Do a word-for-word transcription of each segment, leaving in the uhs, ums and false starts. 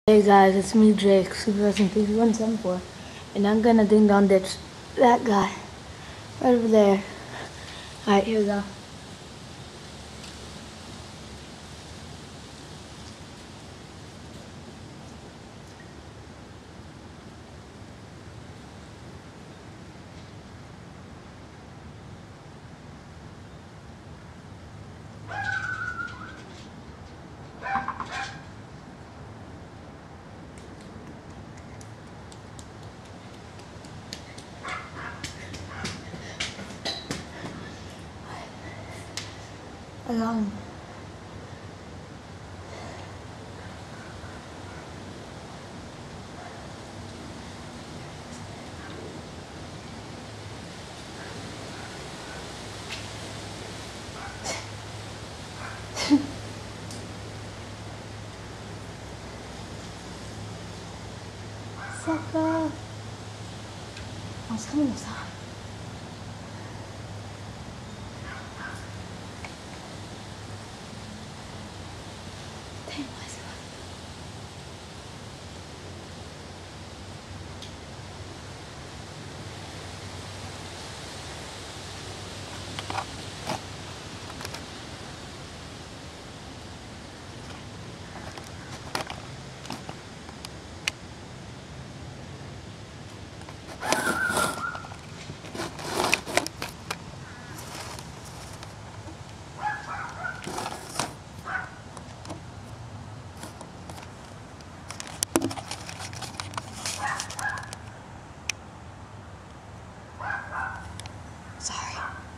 Hey guys, it's me Jake, Super Wrestling three one seven four, and I'm gonna ding dong ditch that guy right over there. Alright, here we go. I got him. Sucker! I was coming this time. Dang, why is it like Sorry.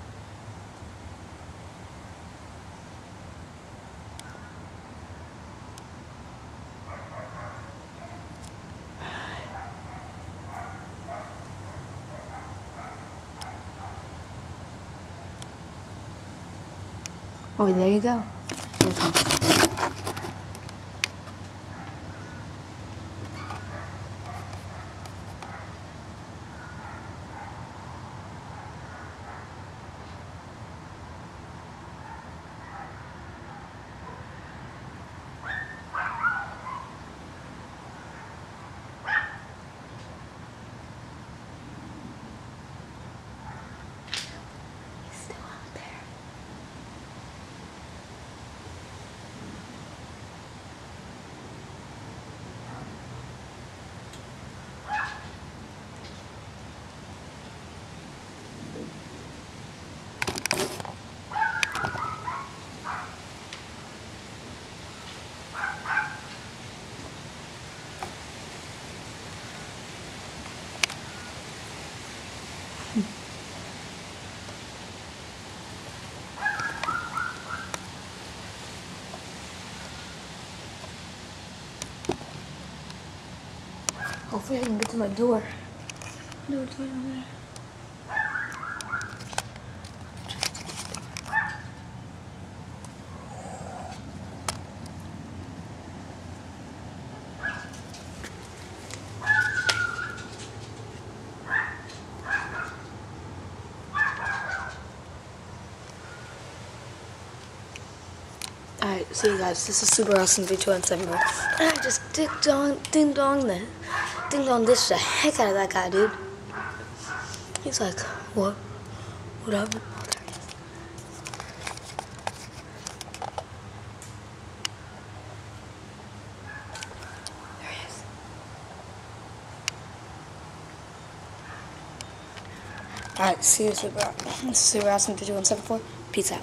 Oh, there you go. Here it comes. He's still out there. Hopefully I can get to my door. Door's right over there. Alright, see you guys. This is Super Awesome three two one seven four. And I just ding dong, ding dong, the ding dong ditched the heck out of that guy, dude. He's like, what? What happened? Oh, there he is. There he is. Alright, see you, Super. This is Super Awesome three two one seven four. Peace out.